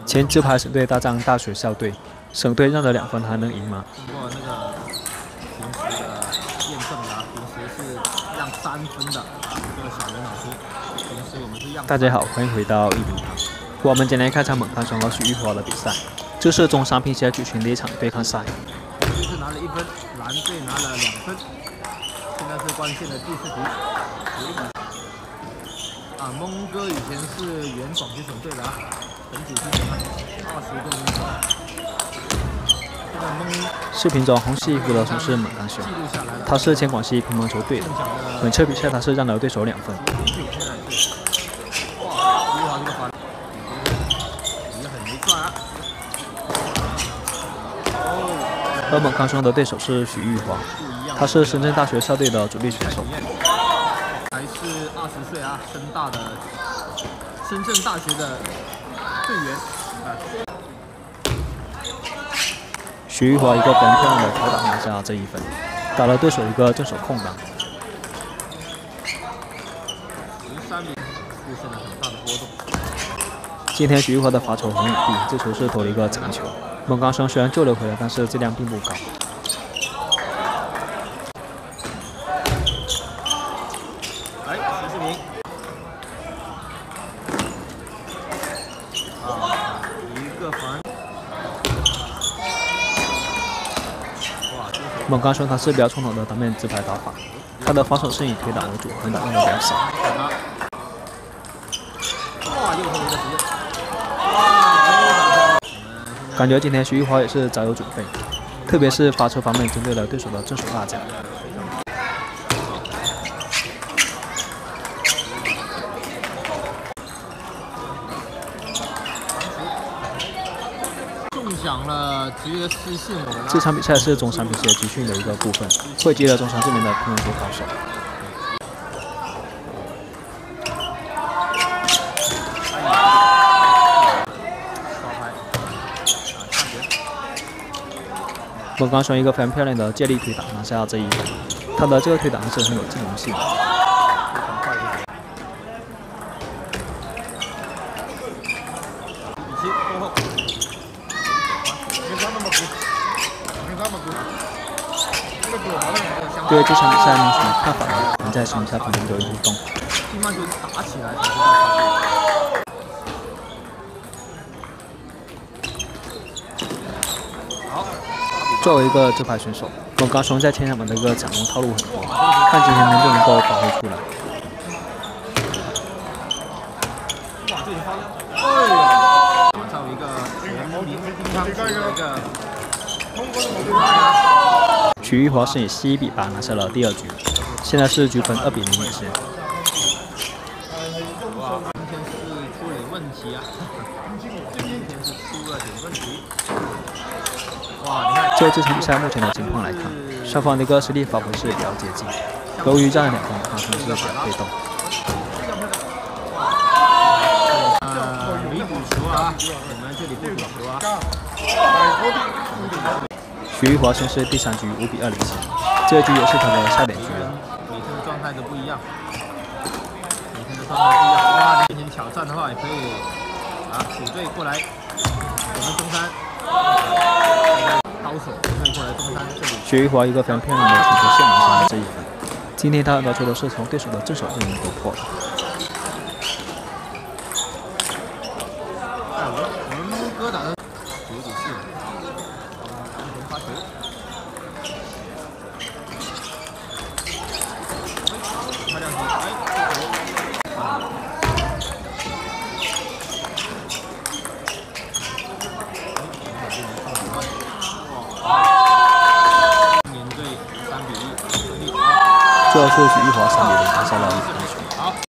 前直排省队大战大学校队，省队让了2分还能赢吗？ 通过那个平时的验证啊，平时是让3分的这个小林老师，平时我们是让。 大家好，欢迎回到1比堂。我们今天看场猛看双和许玉华的比赛，这是中商乒协举行的一场对抗赛。 这次拿了1分，蓝队拿了2分。现在是关键的第4局。蒙哥以前是原广西省队的啊，很久之前了，20多年前。现在蒙。 视频中红西衣服的从是猛刚雄，他是前广西乒乓球队的。本次比赛他是让了对手2分。而猛刚雄的对手是许玉华，他是深圳大学校队的主力选手。 还是20岁啊，深圳大学的队员啊。 许玉华一个非常漂亮的挑打拿下这1分，打了对手一个正手空档。 13米出现了很大的波动。 今天许玉华的罚球很隐蔽，这球是投了一个长球。猛刚雄虽然救了回来，但是质量并不高。 来，徐世明。一个防。 猛刚雄他是比较传统的当面直排打法，他的防守是以推挡为主，横挡用的比较少。 哇，又投一个直接。 感觉今天徐玉华也是早有准备，特别是发球方面针对了对手的正手大脚。 中奖了，直接失信我们。 这场比赛是中商乒协集训的一个部分，汇集了中商这边的乒乓球高手。猛刚雄一个非常漂亮的借力推挡拿下这1分，他的这个推挡还是很有进攻性的。对这场比赛有什么看法呢？请在评论下方留言互动。 乒乓球打起来。 作为一个直排选手，猛刚雄在前场的一个抢攻套路很多，看今天能不能够发挥出来。 哇，这一发，哎呀！马上有一个全民乒乓球的一个。 许玉华是以11比8拿下了第2局，现在是局分2比0领先。 哇，今天是出了点问题啊！今天是出了点问题。哇，你看， 就这场比赛目前的情况来看，双方的一个实力发挥是比较接近。由于这样2分，他是比较被动。 没赌球啊，我们这里不赌球啊。 许玉华先是第3局5比2领先，这局也是他的下点局了。 每天的状态都不一样，哇，进行挑战的话也可以组队过来，我们中山高手可以过来中山这里。 许玉华一个非常漂亮的传球线拿下了这1分。今天他的球都是从对手的正手这边突破的。 我们蒙哥打的9比4，安全发球。漂亮球，年队3比1胜利。 最后是许玉华3比0拿下了1分。